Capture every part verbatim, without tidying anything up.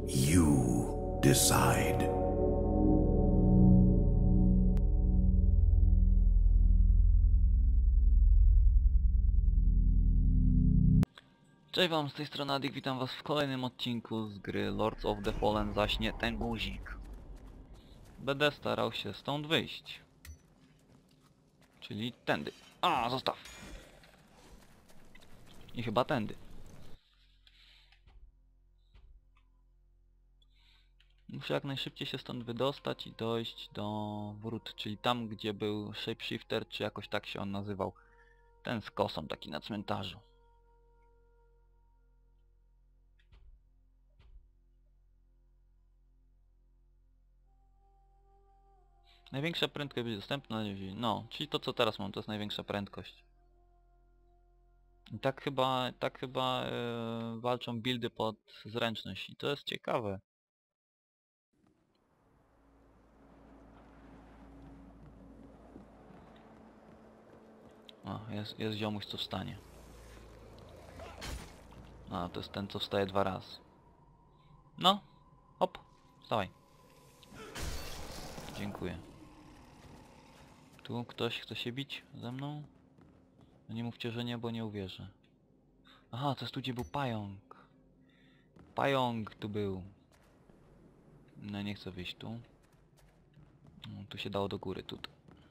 You decide. Cześć wam, z tej strony Adik, witam was w kolejnym odcinku z gry Lords of the Fallen, zaś nie ten guzik. Będę starał się stąd wyjść. Czyli tędy. A, zostaw! I chyba tędy. Muszę jak najszybciej się stąd wydostać i dojść do wrót, czyli tam gdzie był Shapeshifter, czy jakoś tak się on nazywał. Ten z kosą taki na cmentarzu. Największa prędkość będzie dostępna, no, czyli to co teraz mam, to jest największa prędkość. I tak chyba, tak chyba yy, walczą buildy pod zręczność i to jest ciekawe. O, jest, jest ziomuś co wstanie. A, to jest ten co wstaje dwa razy. No, hop, wstawaj. Dziękuję. Tu ktoś chce się bić ze mną? No nie mówcie, że nie, bo nie uwierzę. Aha, to jest tu gdzie był pająk. Pająk tu był. No nie chcę wyjść tu. No, tu się dało do góry, tutaj.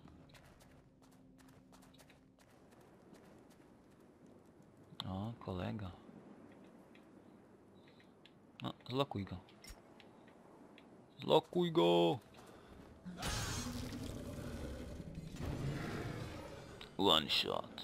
O, kolega. No, zlokuj go. Zlokuj go! One shot.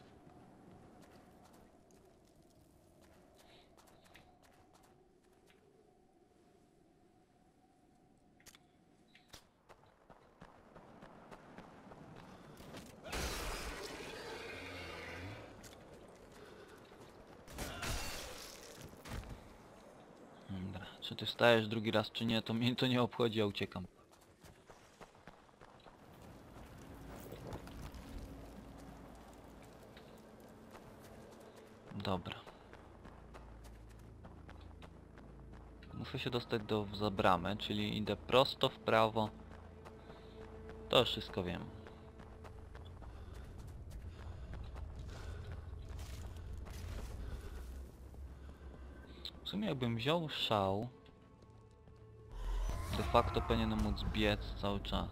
Dobra, czy ty wstajesz drugi raz czy nie, to mnie to nie obchodzi, ja uciekam. Dobra. Muszę się dostać do za bramę, czyli idę prosto w prawo. To już wszystko wiem. W sumie jakbym wziął szał, de facto powinienem móc biec cały czas.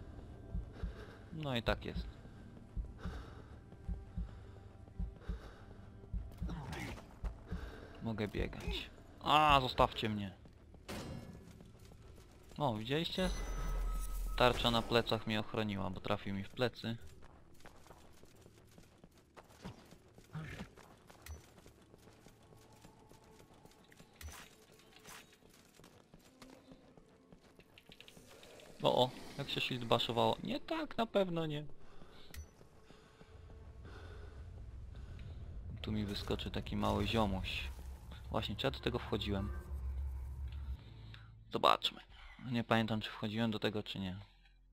No i tak jest. Mogę biegać. A, zostawcie mnie. O, widzieliście? Tarcza na plecach mnie ochroniła, bo trafił mi w plecy. O, o, jak się shield baszowało. Nie tak, na pewno nie. Tu mi wyskoczy taki mały ziomuś. Właśnie, czy ja do tego wchodziłem? Zobaczmy. Nie pamiętam, czy wchodziłem do tego, czy nie.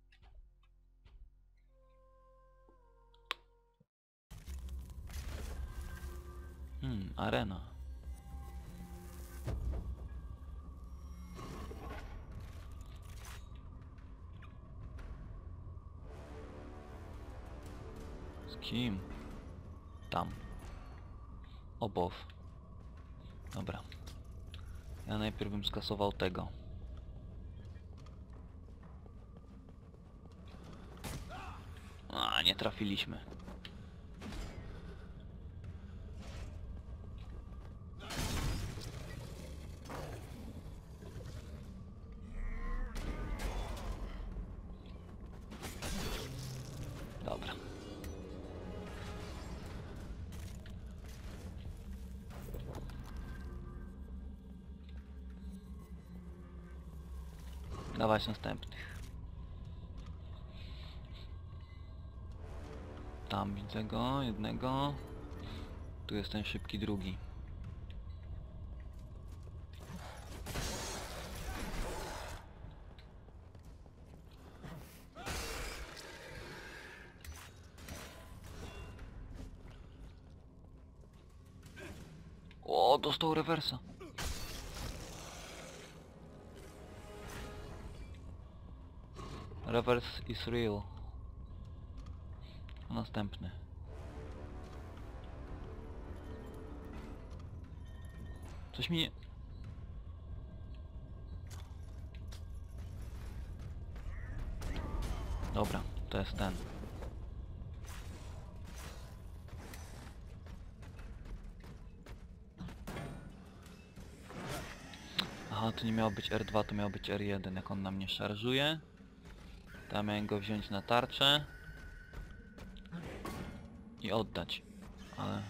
Hmm, arena. Z kim? Tam. Obow. Dobra. Ja najpierw bym skasował tego. A, nie trafiliśmy. Dobra. Dawać następnych. Tam widzę go, jednego. Tu jest ten szybki drugi. O, dostał rewersa. Reverse is real. Następny. Coś mi nie... Dobra, to jest ten. Aha, to nie miało być R dwa, to miało być R jeden, jak on na mnie szarżuje. Tam miałem go wziąć na tarczę. I oddać. Ale...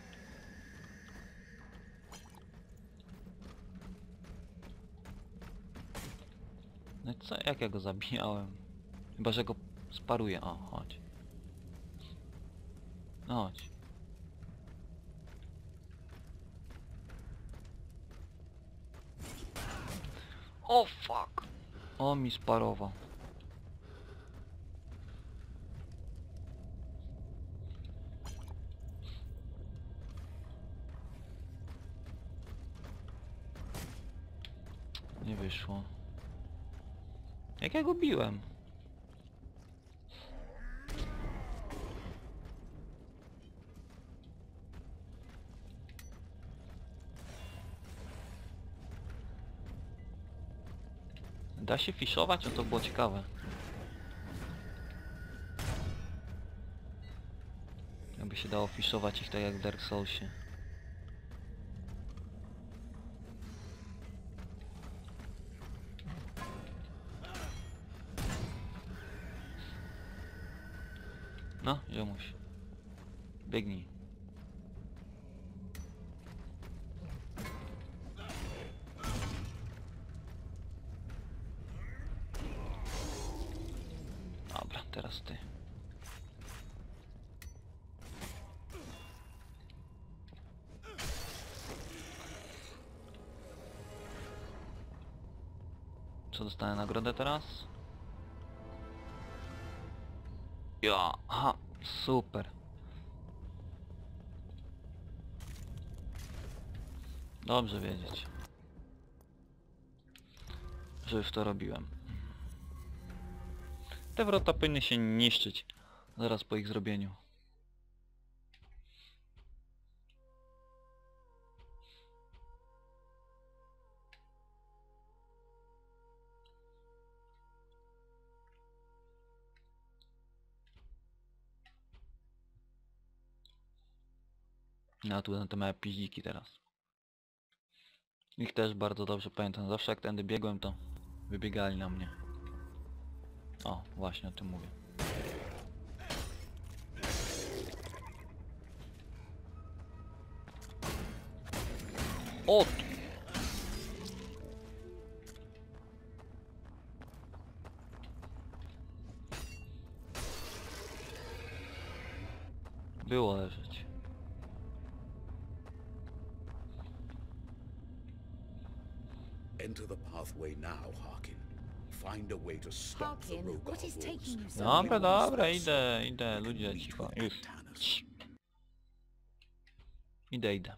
No i co, jak ja go zabijałem? Chyba, że go sparuję. O, chodź. No chodź. O fuck! O, mi sparował. Nie wyszło. Jak ja go biłem? Da się fiszować? No to było ciekawe. Jakby się dało fiszować ich tak jak w Dark Soulsie. No, ziomuś. Biegnij. Dobra, teraz ty. Co dostanę nagrodę teraz? Ja, aha, super. Dobrze wiedzieć, że już to robiłem. Te wrota powinny się niszczyć zaraz po ich zrobieniu. No tu na te małe piździki teraz. Ich też bardzo dobrze pamiętam. Zawsze jak tędy biegłem, to wybiegali na mnie. O, właśnie o tym mówię. O! Było leżeć. Enter the pathway now, Harkin. Find a way to stop the Harkin, Rogar what is taking you wolves. so Dobra, long? dobra, idę, idę, ludzie, cicho, już. Cii. Idę, idę.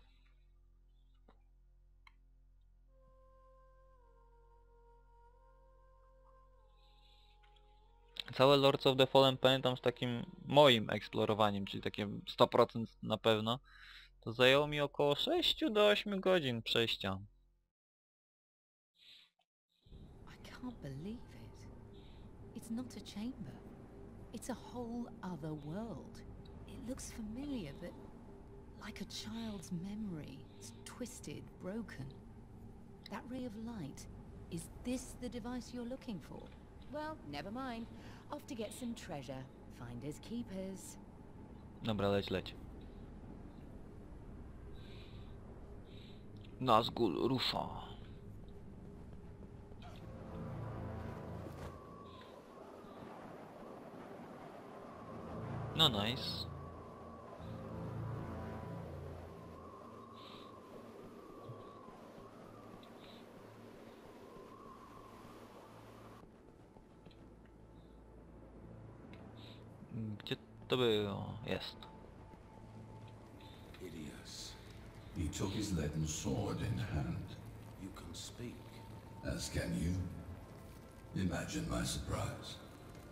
Całe Lords of the Fallen pamiętam z takim moim eksplorowaniem, czyli takie sto procent na pewno. To zajęło mi około sześć do ośmiu godzin przejścia. I can't believe it. It's not a chamber. It's a whole other world. It looks familiar, but like a child's memory. It's twisted, broken. That ray of light, is this the device you're looking for? Well, never mind. Off to get some treasure. Finders keepers. Dobra, leć, leć. Nazgul rusza. No nice. Gdzie to było? Jest. Hideous. He took his leaden sword in hand, You can speak. as can you. Imagine my surprise.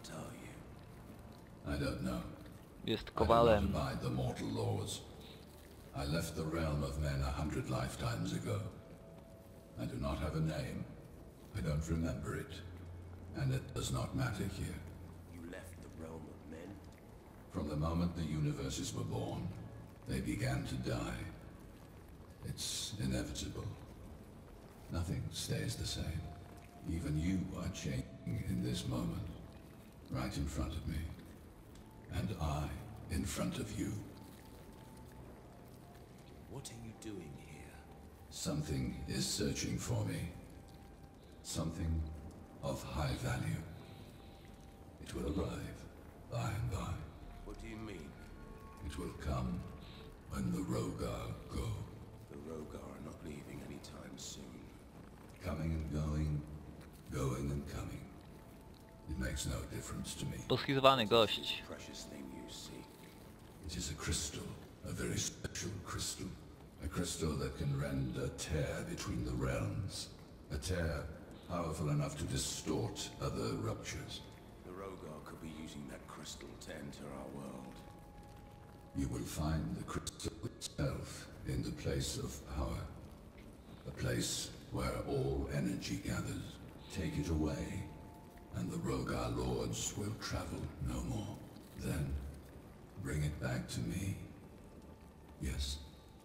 What are you? I don't know. Jest I do kowalem. not abide the mortal laws. I left the realm of men a hundred lifetimes ago. I do not have a name. I don't remember it. And it does not matter here. You left the realm of men? From the moment the universes were born, they began to die. It's inevitable. Nothing stays the same. Even you are changing in this moment. Right in front of me. And I in front of you. What are you doing here? Something is searching for me. Something of high value. It will arrive by and by. What do you mean? It will come when the Rogar go. The Rogar are not leaving anytime soon. Coming and going, going and coming. It makes no difference to me. Poschizowany gość. Precious thing you seek. It is a crystal, a very special crystal. A crystal that can rend a tear between the realms. A tear powerful enough to distort other ruptures. The Rogar could be using that crystal to enter our world. You will find the crystal itself in the place of power. A place where all energy gathers. Take it away, and the Rogar lords will travel no more. Then, bring it back to me. Yes.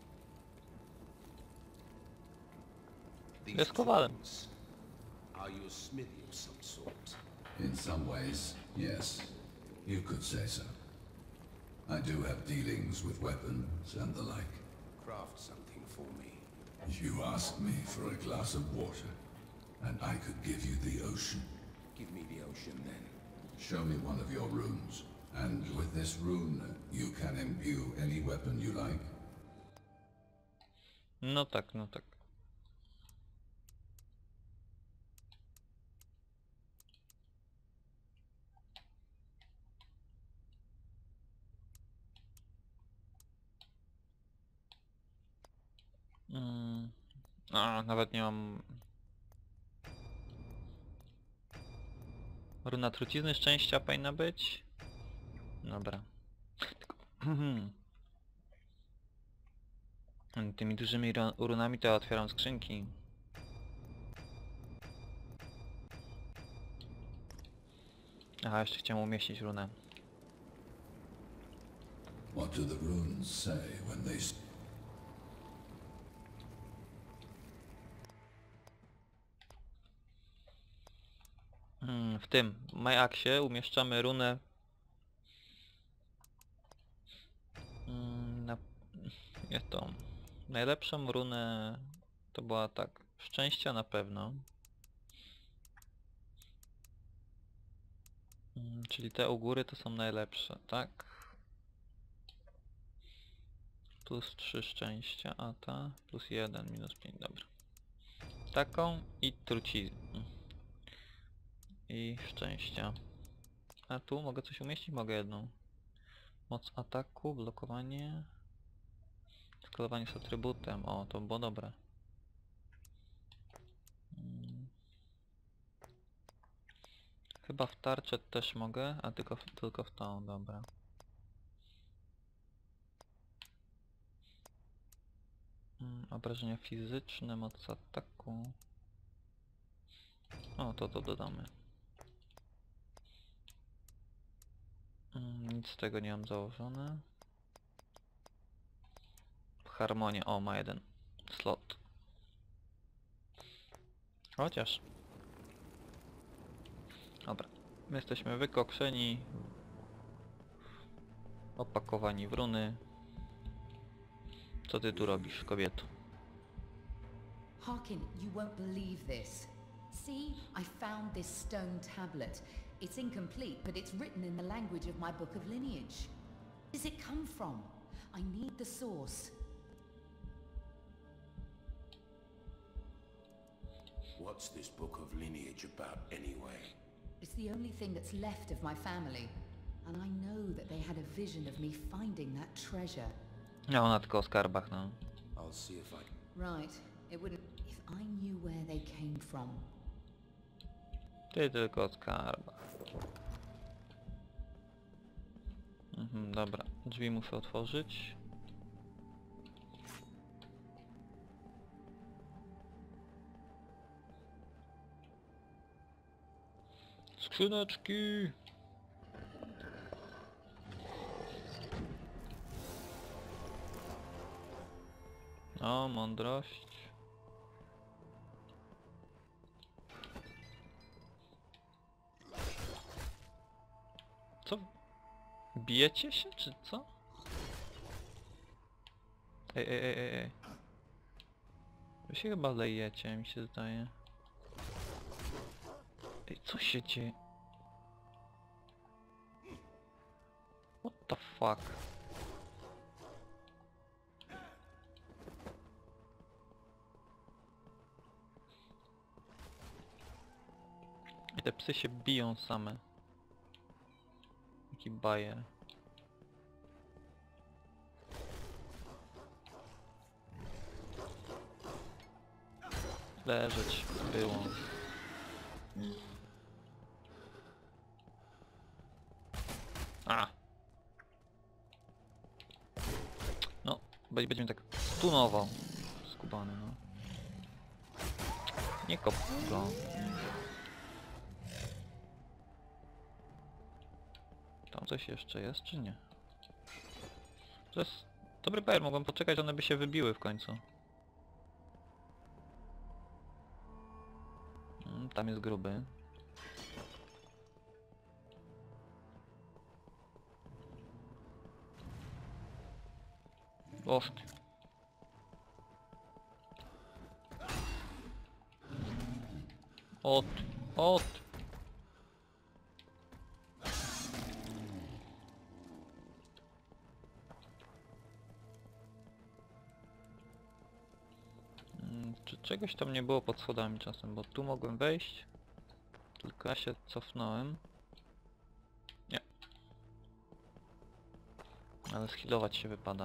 These Jest kowalem. things, are you a smithy of some sort? In some ways, yes. You could say so. I do have dealings with weapons and the like. Craft something for me. You asked me for a glass of water, and I could give you the ocean. Give me the ocean then. Show me one of your runes, and with this rune, you can imbue any weapon you like. No tak, no tak. Mm. A, nawet nie mam... Runa trucizny szczęścia powinna być? Dobra. Tylko... Tymi dużymi runami to ja otwieram skrzynki. Aha, jeszcze chciałem umieścić runę. What do the runes say when they... Hmm, w tym Majaksie umieszczamy runę hmm, na... jest to najlepszą runę to była tak szczęścia na pewno, hmm, czyli te u góry to są najlepsze, tak? Plus trzy szczęścia, a ta plus jeden, minus pięć, dobra. Taką i truciznę. I szczęścia. A tu mogę coś umieścić? Mogę jedną. Moc ataku, blokowanie. Skalowanie z atrybutem. O, to było dobre. Hmm. Chyba w tarczę też mogę, a tylko w, tylko w tą, dobra. Hmm, obrażenia fizyczne, moc ataku. O, to to dodamy. Nic z tego nie mam założone. Harmonia, o, ma jeden slot. Chociaż. Dobra, my jesteśmy wykokszeni. Opakowani w runy. Co ty tu robisz, kobieto? Harkin, you won't believe this. See, I found this stone tablet. It's incomplete, but it's written in the language of my book of lineage. Where does it come from? I need the source. What's this book of lineage about anyway? It's the only thing that's left of my family. And I know that they had a vision of me finding that treasure. No, ona tylko o skarbach, no. I'll see if I... Right. It wouldn't... If I knew where they came from. Ty tylko o skarbach. Mhm, dobra, drzwi muszę otworzyć. Skrzyneczki! O, mądrość. Co? Bijecie się, czy co? Ej, ej, ej, ej, ej. Wy się chyba lejecie, mi się zdaje. Ej, co się dzieje? What the fuck? I te psy się biją same. Jaki bajer. Leżeć było. A! No, be- będzie mnie tak stunował. Skubany, no. Nie kop go. Tam coś jeszcze jest, czy nie? To jest dobry bajer, mogłem poczekać, one by się wybiły w końcu. Mm, tam jest gruby. Ost. Ot, ot. Mm, czy czegoś tam nie było pod schodami czasem, bo tu mogłem wejść. Tylko ja się cofnąłem. Nie. Ale schilować się wypada.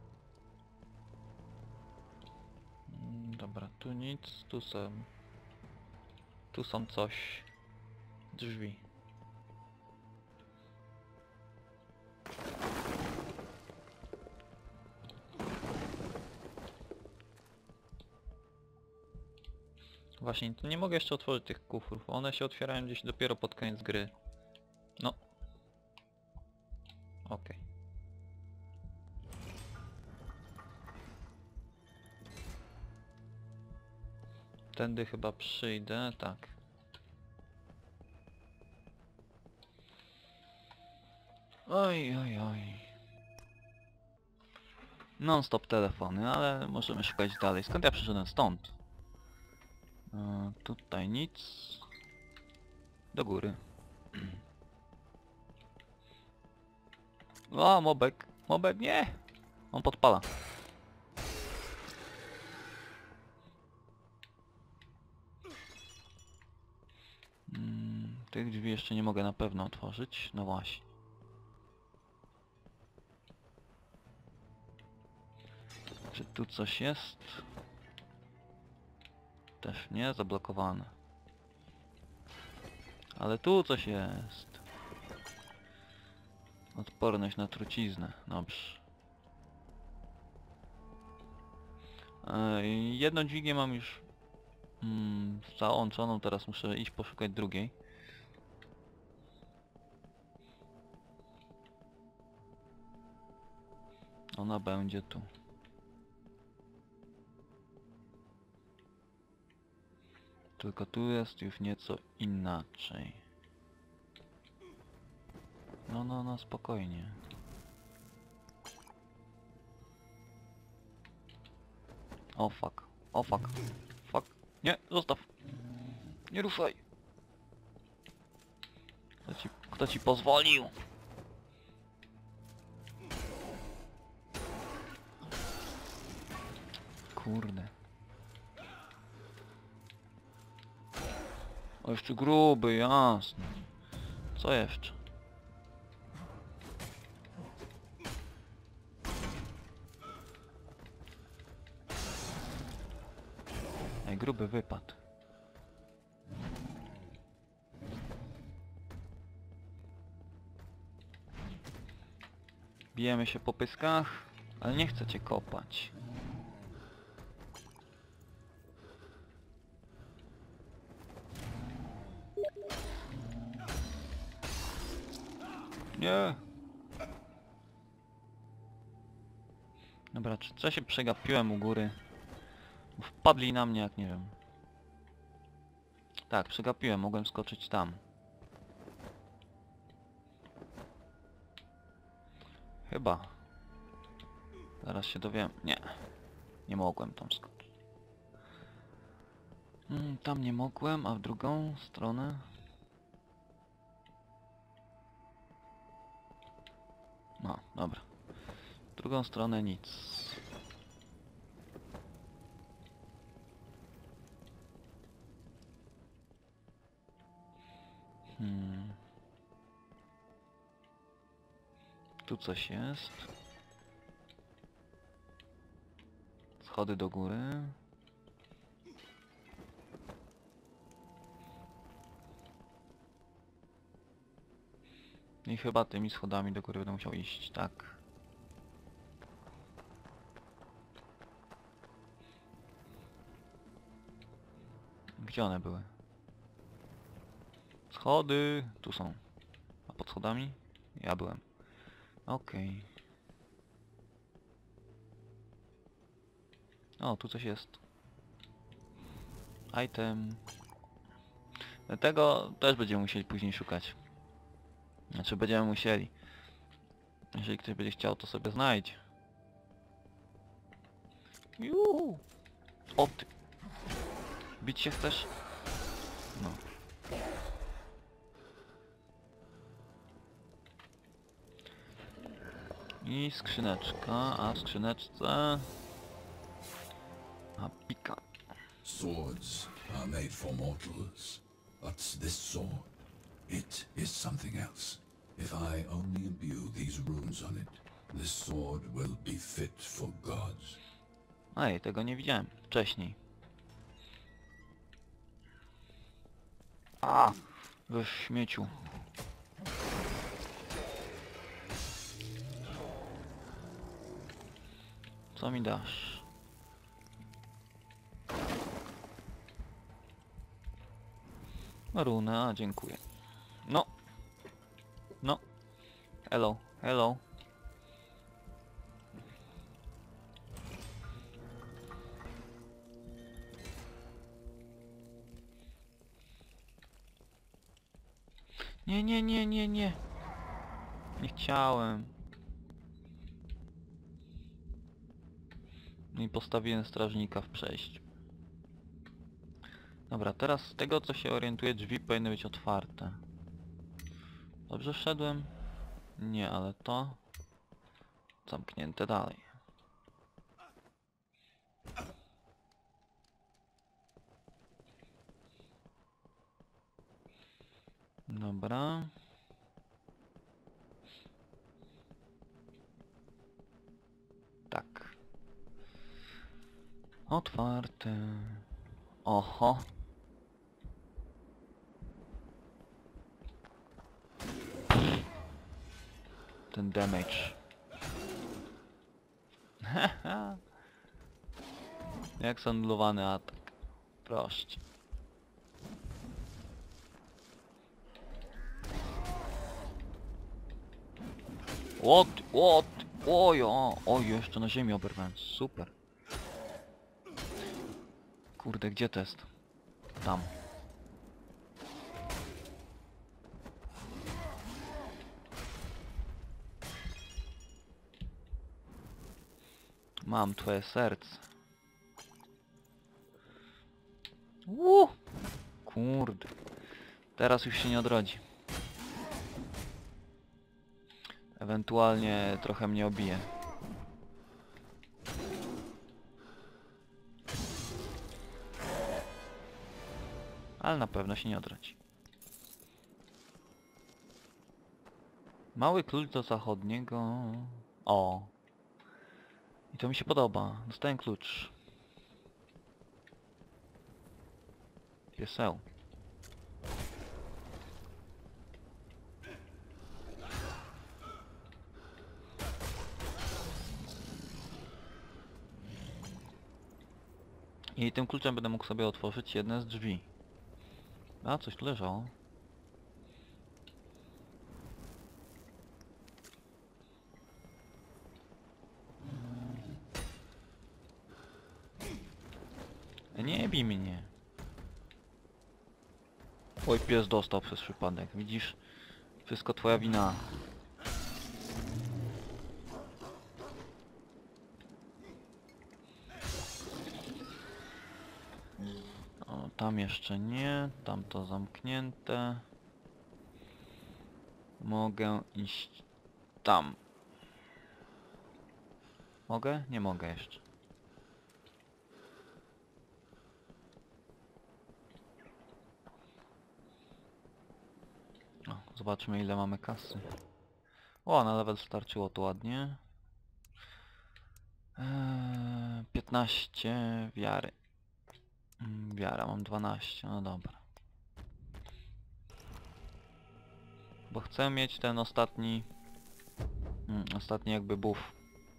Mm, dobra, tu nic, tu są... Tu są coś. Drzwi. Właśnie, to nie mogę jeszcze otworzyć tych kufrów. One się otwierają gdzieś dopiero pod koniec gry. No. Okej. Tędy chyba przyjdę, tak. Oj, oj, oj. Non-stop telefony, ale możemy szukać dalej. Skąd ja przyszedłem? Stąd. E, tutaj nic. Do góry. O, mobek. Mobek, nie! On podpala. Mm, tych drzwi jeszcze nie mogę na pewno otworzyć. No właśnie. Czy tu coś jest? Też nie, zablokowane. Ale tu coś jest. Odporność na truciznę. Dobrze. Eee, jedną dźwignię mam już mm, załączoną, teraz muszę iść poszukać drugiej. Ona będzie tu. Tylko tu jest już nieco inaczej. No, no, no, spokojnie. O fuck, o fuck, fuck. Nie, zostaw. Nie ruszaj. Kto ci, kto ci pozwolił? Kurde. O, jeszcze gruby, jasne. Co jeszcze? Ej, gruby wypad. Bijemy się po pyskach, ale nie chcę cię kopać. Nie. Dobra, czy co się przegapiłem u góry? Wpadli na mnie jak nie wiem. Tak, przegapiłem, mogłem skoczyć tam. Chyba. Zaraz się dowiem. Nie. Nie mogłem tam skoczyć. Mm, tam nie mogłem, a w drugą stronę? No, dobra. W drugą stronę nic. Hmm. Tu coś jest. Schody do góry. I chyba tymi schodami do góry będę musiał iść, tak. Gdzie one były? Schody! Tu są. A pod schodami? Ja byłem. Okej. O, tu coś jest. Item. Tego też będziemy musieli później szukać. Znaczy będziemy musieli. Jeżeli ktoś będzie chciał, to sobie znajdź. Juuu. O ty. Bić się chcesz? No. I skrzyneczka, a w skrzyneczce... A pika. Swords are made for mortals, but this sword, it is something else. If I only imbue these runes on it, this sword will be fit for gods. Ej, tego nie widziałem wcześniej. A, we śmieciu. Co mi dasz? Runę, a dziękuję. No. No. Hello, hello. Nie, nie, nie, nie, nie. Nie chciałem. I postawiłem strażnika w przejściu. Dobra, teraz z tego co się orientuję, drzwi powinny być otwarte. Dobrze wszedłem? Nie, ale to... zamknięte dalej. Dobra. Tak. Otwarte. Oho. Ten damage. Jak zanulowany atak. Proszę. What? What? Oj, o, oj, jeszcze na ziemi oberwałem. Super. Kurde, gdzie test? Tam. Mam twoje serce. Uuu. Kurde. Teraz już się nie odrodzi. Ewentualnie trochę mnie obije. Ale na pewno się nie odrodzi. Mały klucz do zachodniego... O! I to mi się podoba. Dostałem klucz. Pieseł. I tym kluczem będę mógł sobie otworzyć jedne z drzwi. A, coś tu leżało. Nie bij mnie. Oj, pies dostał przez przypadek. Widzisz? Wszystko twoja wina. O, tam jeszcze nie. Tam to zamknięte. Mogę iść tam. Mogę? Nie mogę jeszcze. O, zobaczmy ile mamy kasy. O, na level starczyło to ładnie. Eee, piętnaście wiary. Mm, wiara, mam dwanaście, no dobra. Bo chcę mieć ten ostatni... Mm, ostatni jakby buff.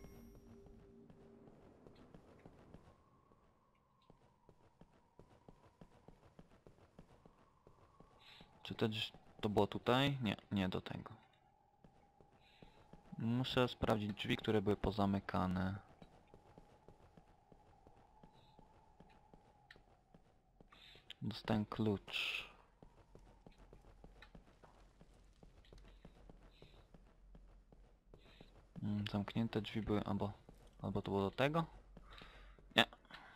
Czy też to było tutaj? Nie, nie do tego. Muszę sprawdzić drzwi, które były pozamykane. Dostałem klucz. Mm, zamknięte drzwi były albo... albo to było do tego? Nie.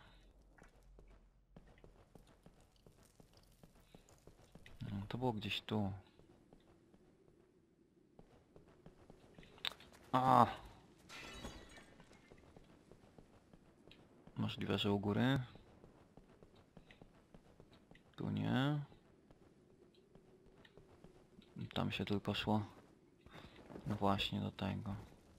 No, to było gdzieś tu. A. Możliwe, że u góry. Tu nie. Tam się tylko szło. No właśnie do tego.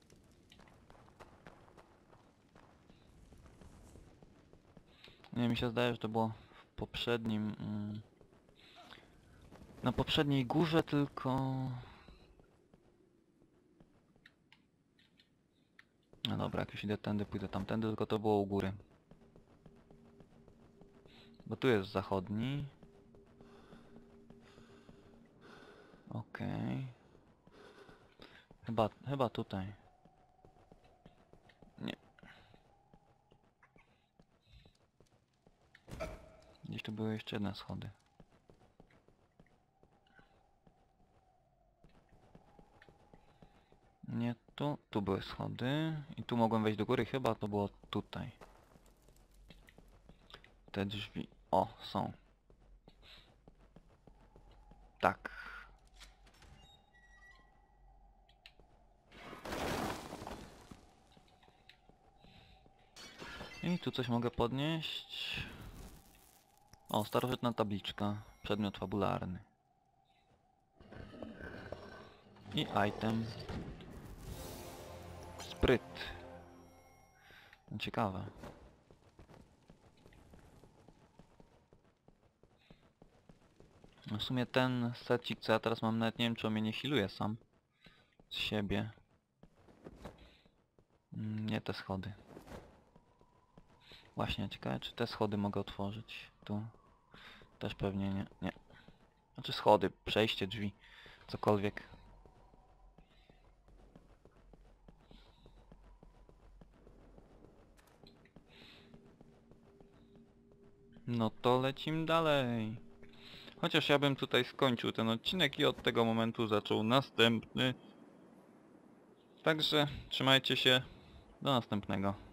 Nie, mi się zdaje, że to było w poprzednim... Mm, na poprzedniej górze tylko... No dobra, jak już idę tędy, pójdę tamtędy, tylko to było u góry. Bo tu jest zachodni. Okej. Okay. Chyba, chyba tutaj. Nie. Gdzieś tu były jeszcze jedne schody. Nie tu. Tu były schody. I tu mogłem wejść do góry. Chyba to było tutaj. Te drzwi. O, są. Tak. I tu coś mogę podnieść. O, starożytna tabliczka. Przedmiot fabularny. I item. Spryt. Ciekawe. W sumie ten secik, co ja teraz mam, nawet nie wiem, czy on mnie nie healuje sam. Z siebie. Nie te schody. Właśnie, ciekawe, czy te schody mogę otworzyć. Tu. Też pewnie nie. Nie. Znaczy schody, przejście, drzwi. Cokolwiek. No to lecimy dalej. Chociaż ja bym tutaj skończył ten odcinek i od tego momentu zaczął następny. Także trzymajcie się. Do następnego.